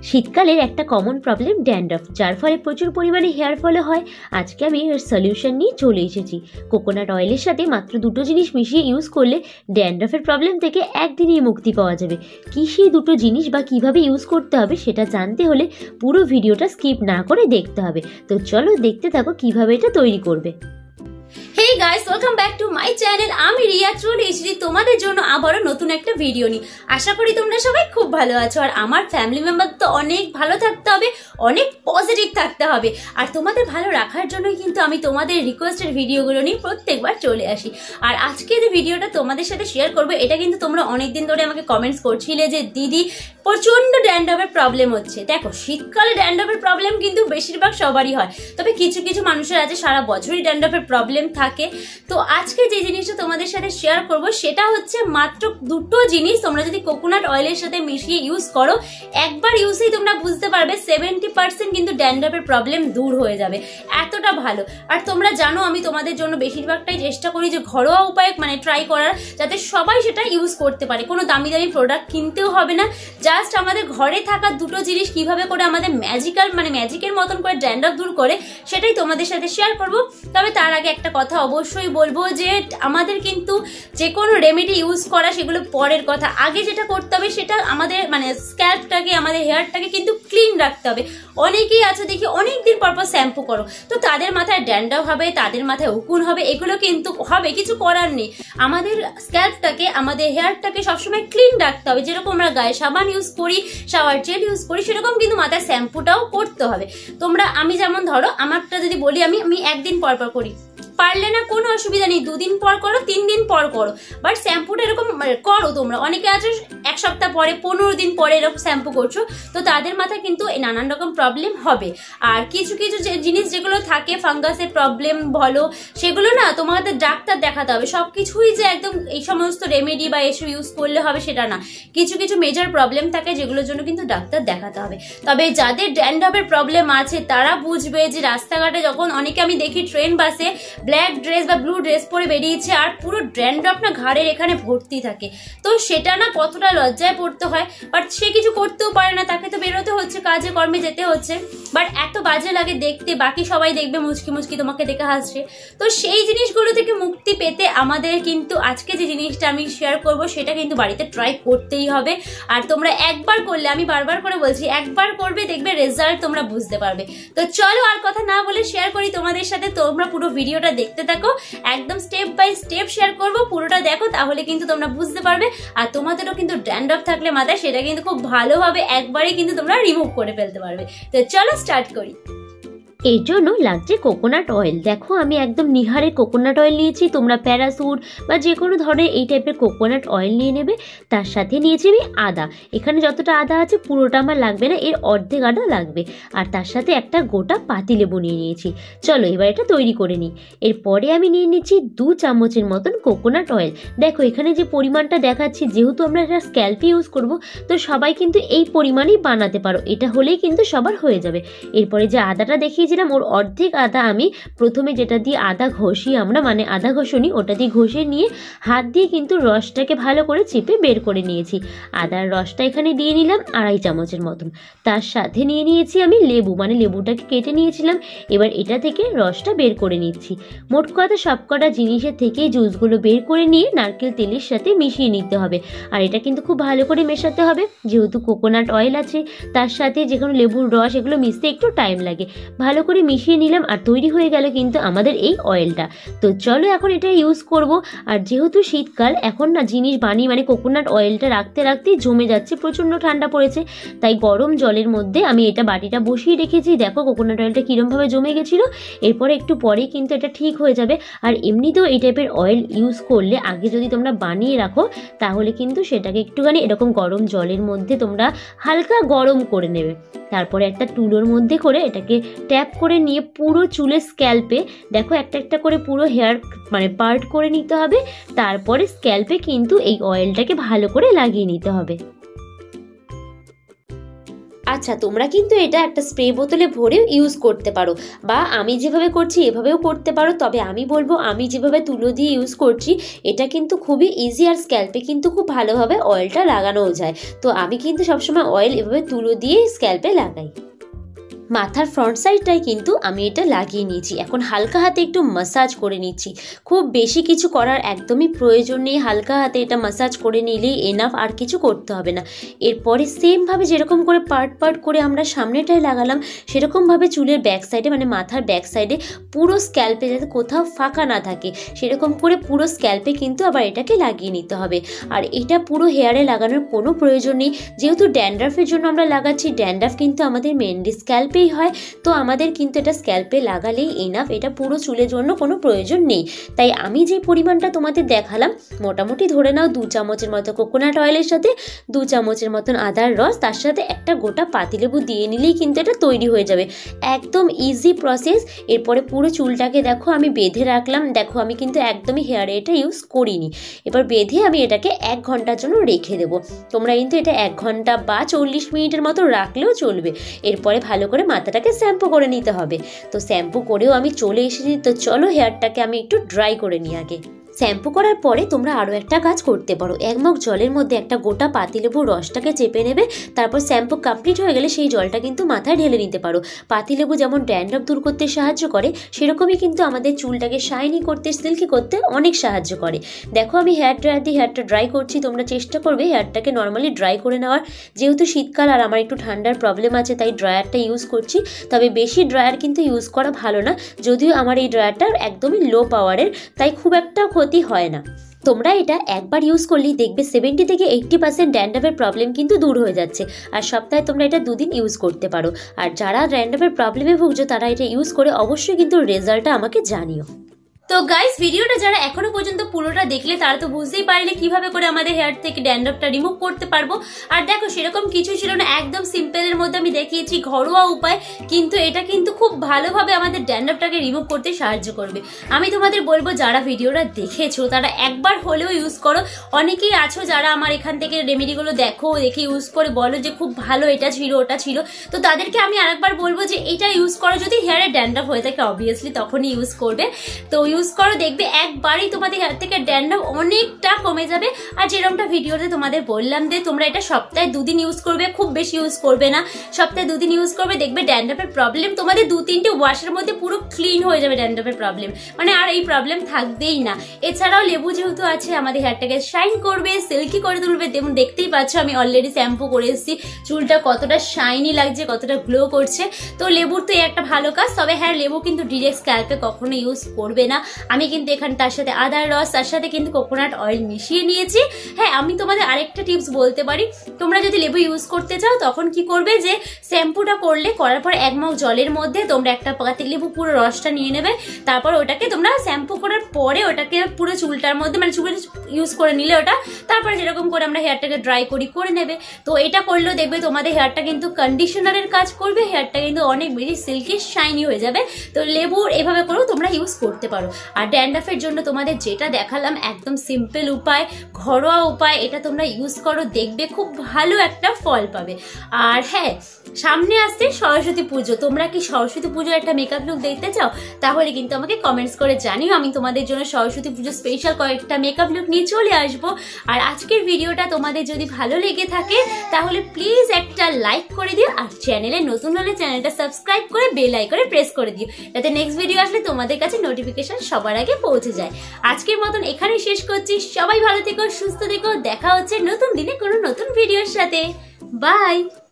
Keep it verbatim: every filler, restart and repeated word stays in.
শীতকালের একটা common problem dandruff, যার ফলে প্রচুর পরিমাণে হেয়ার ফল হয়। আজকে আমি এর সলিউশন নিয়ে চলে এসেছি। কোকোনাট অয়েলের সাথে মাত্র দুটো জিনিস মিশিয়ে ইউজ করলে ড্যান্ড্রফের প্রবলেম থেকে একদিনেই মুক্তি পাওয়া যাবে। কী সেই দুটো জিনিস বা কিভাবে ইউজ করতে হবে সেটা জানতে হলে পুরো ভিডিওটা স্কিপ না করে দেখতে হবে। তো চলো দেখতে থাকো কিভাবে এটা তৈরি করবে। Hey guys, welcome back to my channel. আমি রিয়া চলে এসেছি তোমাদের জন্য আবারও নতুন একটা ভিডিও নিয়ে। আশা করি তোমরা সবাই খুব ভালো আছো, আর আমার ফ্যামিলি মেম্বার তো অনেক ভালো থাকতে হবে, অনেক পজিটিভ থাকতে হবে। আর তোমাদের ভালো রাখার জন্যই কিন্তু আমি তোমাদের রিকোয়েস্টের ভিডিওগুলো নিয়ে প্রত্যেকবার চলে আসি। আর আজকে যে ভিডিওটা তোমাদের সাথে শেয়ার করবো, এটা কিন্তু তোমরা অনেকদিন ধরে আমাকে কমেন্টস করছিলে যে দিদি প্রচন্ড ড্যান্ড্রফের প্রবলেম হচ্ছে। দেখো, শীতকালে ড্যান্ড্রফের প্রবলেম কিন্তু বেশিরভাগ সবারই হয়, তবে কিছু কিছু মানুষের আছে সারা বছরই ড্যান্ড্রফের প্রবলেম থাকে। তো আজকে যে জিনিসটা তোমাদের সাথে শেয়ার করব সেটা হচ্ছে মাত্র দুটো জিনিস তোমরা যদি কোকোনাট অয়েলের সাথে মিশিয়ে ইউজ করো, একবার ইউজেই তোমরা বুঝতে পারবে সেভেন্টি পার্সেন্ট কিন্তু ড্যান্ড্রফের প্রবলেম দূর হয়ে যাবে। এতটা ভালো। আর তোমরা জানো আমি তোমাদের জন্য বেশিরভাগটাই চেষ্টা করি যে ঘরোয়া উপায়ে মানে ট্রাই করার, যাতে সবাই সেটা ইউজ করতে পারে। কোনো দামি দামি প্রোডাক্ট কিনতেও হবে না, জাস্ট আমাদের ঘরে থাকা দুটো জিনিস কিভাবে করে আমাদের ম্যাজিক্যাল মানে ম্যাজিকের মতন করে ড্যান্ড্রফ দূর করে সেটাই তোমাদের সাথে শেয়ার করব। তবে তার আগে একটা কথা অবশ্যই বলবো যে আমাদের কিন্তু যে কোনো রেমেডি ইউজ করা সেগুলো পরের কথা। আগে যেটা করতে হবে সেটা আমাদের মানে স্ক্যাল্পটাকে, আমাদের হেয়ারটাকে কিন্তু ক্লিন রাখতে হবে। অনেকেই আছে দেখি অনেকদিন পর পর শ্যাম্পু করো, তো তাদের মাথায় ড্যান্ড্রফ হবে, তাদের মাথায় উকুন হবে, এগুলো কিন্তু হবে, কিছু করার নেই। আমাদের স্ক্যাল্পটাকে, আমাদের হেয়ারটাকে সবসময় ক্লিন রাখতে হবে। যেরকম আমরা গায়ে সাবান ইউজ করি, শাওয়ার জেল ইউজ করি, সেরকম কিন্তু মাথায় শ্যাম্পুটাও করতে হবে। তোমরা আমি যেমন ধরো আমারটা যদি বলি, আমি আমি একদিন পর পর করি, পারলে না কোনো অসুবিধা নেই, দুদিন পর করো, তিন দিন পর করো, বাট শ্যাম্পুটা এরকম করো। তোমরা অনেকে আছো এক সপ্তাহ পরে, পনেরো দিন পরে এরকম শ্যাম্পু করছো, তো তাদের মাথায় কিন্তু নানান রকম প্রবলেম হবে। আর কিছু কিছু যে জিনিস যেগুলো থাকে, ফাঙ্গাসের প্রবলেম বলো, সেগুলো না তোমাদের ডাক্তার দেখাতে হবে। সব কিছুই যে একদম এই সমস্ত রেমেডি বা এসব ইউজ করলে হবে সেটা না। কিছু কিছু মেজর প্রবলেম থাকে যেগুলোর জন্য কিন্তু ডাক্তার দেখাতে হবে। তবে যাদের ড্যান্ড্রফের প্রবলেম আছে তারা বুঝবে যে রাস্তাঘাটে যখন অনেকে আমি দেখি ট্রেন বাসে ব্ল্যাক ড্রেস বা ব্লু ড্রেস পরে বেরিয়েছে আর পুরো ড্যান্ড্রফ না ঘাড়ের এখানে ভর্তি থাকে, তো সেটা না কতটা লজ্জায় পড়তে হয়। বাট সে কিছু করতেও পারে না, তাকে তো বেরোতে হচ্ছে, কাজে কর্মে যেতে হচ্ছে। বাট এত বাজে লাগে দেখতে, বাকি সবাই দেখবে মুচকি মুচকি তোমাকে দেখে হাসছে। তো সেই জিনিসগুলো থেকে মুক্তি পেতে আমাদের কিন্তু আজকে যে জিনিসটা আমি শেয়ার করব সেটা কিন্তু বাড়িতে ট্রাই করতেই হবে। আর তোমরা একবার করলে, আমি বারবার করে বলছি, একবার করবে, দেখবে রেজাল্ট তোমরা বুঝতে পারবে। তো চলো আর কথা না বলে শেয়ার করি তোমাদের সাথে। তোমরা পুরো ভিডিওটা দেখতে থাকো, একদম স্টেপ বাই স্টেপ শেয়ার করব, পুরোটা দেখো, তাহলে কিন্তু তোমরা বুঝতে পারবে। আর তোমাদেরও কিন্তু ড্যান্ড্রফ থাকলে মাথায়, সেটা কিন্তু খুব ভালোভাবে একবারে কিন্তু তোমরা রিমুভ করে ফেলতে পারবে। তো চলো স্টার্ট করি। এর জন্য লাগছে কোকোনাট অয়েল। দেখো আমি একদম নিহারের কোকোনাট অয়েল নিয়েছি, তোমরা প্যারাসুট বা যে কোনো ধরনের এই টাইপের কোকোনাট অয়েল নিয়ে নেবে। তার সাথে নিয়েছি আমি আদা। এখানে যতটা আদা আছে পুরোটা আমার লাগবে না, এর অর্ধেক আদা লাগবে। আর তার সাথে একটা গোটা পাতিলেবু নিয়ে নিয়েছি। চলো এবার এটা তৈরি করে নিই। এরপরে আমি নিয়ে নিচ্ছি দু চামচের মতন কোকোনাট অয়েল। দেখো এখানে যে পরিমাণটা দেখাচ্ছি, যেহেতু আমরা এটা স্ক্যাল্পে ইউজ করব, তো সবাই কিন্তু এই পরিমাণেই বানাতে পারো, এটা হলেই কিন্তু সবার হয়ে যাবে। এরপরে যে আদাটা দেখিয়েছি ওর অর্ধেক আদা আমি প্রথমে যেটা দিয়ে আদা ঘষি আমরা, মানে আদা ঘষনি, ওটা দিয়ে ঘষে নিয়ে হাত দিয়ে কিন্তু রসটাকে ভালো করে চেপে বের করে নিয়েছি। আদার রসটা এখানে দিয়ে নিলাম আড়াই চামচের মতন। তার সাথে নিয়ে নিয়েছি আমি লেবু, মানে লেবুটাকে কেটে নিয়েছিলাম। এবার এটা থেকে রসটা বের করে নিচ্ছি। মোট কথা সবকটা জিনিসের থেকে জুসগুলো বের করে নিয়ে নারকেল তেলের সাথে মিশিয়ে নিতে হবে। আর এটা কিন্তু খুব ভালো করে মেশাতে হবে, যেহেতু কোকোনাট অয়েল আছে তার সাথে যে কোনো লেবুর রস, এগুলো মিশতে একটু টাইম লাগে। ভালো করে মিশিয়ে নিলাম আর তৈরি হয়ে গেল কিন্তু আমাদের এই অয়েলটা। তো চলো এখন এটা ইউজ করব। আর যেহেতু শীতকাল, এখন না জিনিস বানিয়ে মানে কোকোনাট অয়েলটা রাখতে রাখতেই জমে যাচ্ছে, প্রচণ্ড ঠান্ডা পড়েছে, তাই গরম জলের মধ্যে আমি এটা বাটিটা বসিয়ে রেখেছি। দেখো কোকোনাট অয়েলটা কীরমভাবে জমে গেছিলো। এরপরে একটু পরেই কিন্তু এটা ঠিক হয়ে যাবে। আর এমনিতেও এই টাইপের অয়েল ইউজ করলে আগে যদি তোমরা বানিয়ে রাখো, তাহলে কিন্তু সেটাকে একটুখানি এরকম গরম জলের মধ্যে তোমরা হালকা গরম করে নেবে। তারপরে একটা টুলোর মধ্যে করে এটাকে ট্যাপ করে নিয়ে পুরো চুলের স্ক্যাল্পে, দেখো একটা একটা করে পুরো হেয়ার মানে পার্ট করে নিতে হবে। তারপরে স্ক্যাল্পে কিন্তু এই অয়েলটাকে ভালো করে লাগিয়ে নিতে হবে। আচ্ছা, তোমরা কিন্তু এটা একটা স্প্রে বোতলে ভরেও ইউজ করতে পারো, বা আমি যেভাবে করছি এভাবেও করতে পারো। তবে আমি বলবো আমি যেভাবে তুলো দিয়ে ইউজ করছি এটা কিন্তু খুবই ইজি, আর স্ক্যাল্পে কিন্তু খুব ভালোভাবে অয়েলটা লাগানোও যায়। তো আমি কিন্তু সবসময় অয়েল এভাবে তুলো দিয়ে স্ক্যাল্পে লাগাই। মাথার ফ্রন্ট সাইডটাই কিন্তু আমি এটা লাগিয়ে নিয়েছি। এখন হালকা হাতে একটু মাসাজ করে নিচ্ছি। খুব বেশি কিছু করার একদমই প্রয়োজন নেই, হালকা হাতে এটা মাসাজ করে নিলেই এনাফ, আর কিছু করতে হবে না। এরপরে সেমভাবে যেরকম করে পার্ট পার্ট করে আমরা সামনেটায় লাগালাম, সেরকমভাবে চুলের ব্যাক সাইডে মানে মাথার ব্যাক সাইডে পুরো স্ক্যাল্পে যাতে কোথাও ফাঁকা না থাকে সেরকম করে পুরো স্ক্যাল্পে কিন্তু আবার এটাকে লাগিয়ে নিতে হবে। আর এটা পুরো হেয়ারে লাগানোর কোনো প্রয়োজন নেই, যেহেতু ড্যান্ড্রাফের জন্য আমরা লাগাচ্ছি। ড্যান্ড্রাফ কিন্তু আমাদের মেনলি স্ক্যাল্পে হয়, তো আমাদের কিন্তু এটা স্ক্যাল্পে লাগালেই এনাফ, এটা পুরো চুলের জন্য কোনো প্রয়োজন নেই। তাই আমি যে পরিমাণটা তোমাদের দেখালাম, মোটামুটি ধরে নাও দু চামচের মতো কোকোনাট অয়েলের সাথে দু চামচের মতন আদার রস, তার সাথে একটা গোটা পাতিলেবু দিয়ে নিলেই কিন্তু এটা তৈরি হয়ে যাবে। একদম ইজি প্রসেস। এরপরে পুরো চুলটাকে দেখো আমি বেঁধে রাখলাম। দেখো আমি কিন্তু একদমই হেয়ারে এটা ইউজ করিনি। এবার বেঁধে আমি এটাকে এক ঘন্টার জন্য রেখে দেবো। তোমরা কিন্তু এটা এক ঘন্টা বা চল্লিশ মিনিটের মতো রাখলেও চলবে। এরপরে ভালো করে মাথাটাকে শ্যাম্পু করে নিতে হবে। তো শ্যাম্পু করেও আমি চলে এসেছি। তো চলো হেয়ারটাকে আমি একটু ড্রাই করে নিই আগে। শ্যাম্পু করার পরে তোমরা আরও একটা কাজ করতে পারো। এক মগ জলের মধ্যে একটা গোটা পাতিলেবুর রসটাকে চেপে নেবে। তারপর শ্যাম্পু কমপ্লিট হয়ে গেলে সেই জলটা কিন্তু মাথায় ঢেলে নিতে পারো। পাতিলেবু যেমন ড্যান্ড্রাফ দূর করতে সাহায্য করে, সেরকমই কিন্তু আমাদের চুলটাকে শাইনি করতে, সিল্কি করতে অনেক সাহায্য করে। দেখো আমি হেয়ার ড্রায়ার দিয়ে হেয়ারটা ড্রাই করছি। তোমরা চেষ্টা করবে হেয়ারটাকে নর্মালি ড্রাই করে নেওয়ার। যেহেতু শীতকাল আর আমার একটু ঠান্ডার প্রবলেম আছে, তাই ড্রায়ারটা ইউজ করছি। তবে বেশি ড্রায়ার কিন্তু ইউজ করা ভালো না, যদিও আমার এই ড্রায়ারটা একদমই লো পাওয়ারের, তাই খুব একটা ক্ষতি হয় না। তোমরা এটা একবার ইউজ করলেই দেখবে সেভেন্টি থেকে এইট্টি পার্সেন্ট ড্যান্ড্রাফের প্রবলেম কিন্তু দূর হয়ে যাচ্ছে। আর সপ্তাহে তোমরা এটা দুদিন ইউজ করতে পারো। আর যারা ড্যান্ড্রাফের প্রবলেমে ভুগছো তারা এটা ইউজ করে অবশ্যই কিন্তু রেজাল্টটা আমাকে জানিও। তো গাইস, ভিডিওটা যারা এখনো পর্যন্ত পুরোটা দেখলে তারা তো বুঝতেই পারলে কিভাবে করে আমাদের হেয়ার থেকে ড্যান্ড্রাফটা রিমুভ করতে পারবো। আর দেখো সেরকম কিছু ছিল না, একদম সিম্পলের মধ্যে আমি দেখিয়েছি ঘরোয়া উপায়, কিন্তু এটা কিন্তু খুব ভালোভাবে আমাদের ড্যান্ড্রাফটাকে রিমুভ করতে সাহায্য করবে। আমি তোমাদের বলবো যারা ভিডিওটা দেখেছো তারা একবার হলেও ইউজ করো। অনেকেই আছো যারা আমার এখান থেকে রেমেডিগুলো দেখো, দেখে ইউজ করে বলো যে খুব ভালো, এটা ছিল ওটা ছিল। তো তাদেরকে আমি আরেকবার বলবো যে এটা ইউজ করো। যদি হেয়ারে ড্যান্ড্রাফ হয়ে থাকে অবভিয়াসলি তখনই ইউজ করবে। তো ইউজ করো, দেখবে একবারই তোমাদের হেয়ার থেকে ড্যান্ড্রাফ অনেকটা কমে যাবে। আর যেরকমটা ভিডিওতে তোমাদের বললাম যে তোমরা এটা সপ্তাহে দুদিন ইউজ করবে, খুব বেশি ইউজ করবে না, সপ্তাহে দুদিন ইউজ করবে। দেখবে ড্যান্ড্রাফের প্রবলেম তোমাদের দু তিনটে ওয়াশের মধ্যে পুরো ক্লিন হয়ে যাবে। ড্যান্ড্রাফের প্রবলেম মানে আর এই প্রবলেম থাকবেই না। এছাড়াও লেবু যেহেতু আছে আমাদের হেয়ারটাকে শাইন করবে, সিল্কি করে তুলবে। যেমন দেখতেই পাচ্ছ আমি অলরেডি শ্যাম্পু করে এসেছি, চুলটা কতটা শাইনি লাগছে, কতটা গ্লো করছে। তো লেবুর তো এই একটা ভালো কাজ। তবে হ্যাঁ, লেবু কিন্তু ডিরেক্ট স্ক্যাল্পে কখনো ইউজ করবে না। আমি কিন্তু এখানে তার সাথে আদার রস, তার সাথে কিন্তু কোকোনাট অয়েল মিশিয়ে নিয়েছি। হ্যাঁ, আমি তোমাদের আরেকটা টিপস বলতে পারি। তোমরা যদি লেবু ইউজ করতে চাও তখন কি করবে, যে শ্যাম্পুটা করলে করার পর এক মগ জলের মধ্যে তোমরা একটা পাতি লেবু পুরো রসটা নিয়ে নেবে। তারপর ওটাকে তোমরা শ্যাম্পু করার পরে ওটাকে পুরো চুলটার মধ্যে মানে চুলে ইউজ করে নিলে ওটা, তারপরে যেরকম করে আমরা হেয়ারটাকে ড্রাই করি করে নেবে। তো এটা করলেও দেখবে তোমাদের হেয়ারটা কিন্তু কন্ডিশনারের কাজ করবে, হেয়ারটা কিন্তু অনেক বেশি সিল্কি শাইনি হয়ে যাবে। তো লেবুর এভাবে করেও তোমরা ইউজ করতে পারো। আর ড্যান্ড্রাফের জন্য তোমাদের যেটা দেখালাম একদম সিম্পল উপায়, ঘরোয়া উপায়, এটা তোমরা ইউজ করো, দেখবে খুব ভালো একটা ফল পাবে। আর হ্যাঁ, সামনে আসছে সরস্বতী পুজো। তোমরা কি সরস্বতী পুজোর একটা মেকআপ লুক দেখতে চাও? তাহলে কিন্তু আমাকে কমেন্টস করে জানিও। আমি তোমাদের জন্য সরস্বতী পুজো স্পেশাল কয়েকটা মেকআপ লুক নিয়ে চলে আসবো। আর আজকের ভিডিওটা তোমাদের যদি ভালো লেগে থাকে তাহলে প্লিজ একটা লাইক করে দিও। আর চ্যানেলে নতুন হলে চ্যানেলটা সাবস্ক্রাইব করে বেল আইকনে প্রেস করে দিও, যাতে নেক্সট ভিডিও আসলে তোমাদের কাছে নোটিফিকেশন সবার আগে পৌঁছে যায়। আজকের মতন এখানেই শেষ করছি। সবাই ভালো থেকো, সুস্থ থেকো। দেখা হচ্ছে নতুন দিনে কোনো নতুন ভিডিওর সাথে। বাই।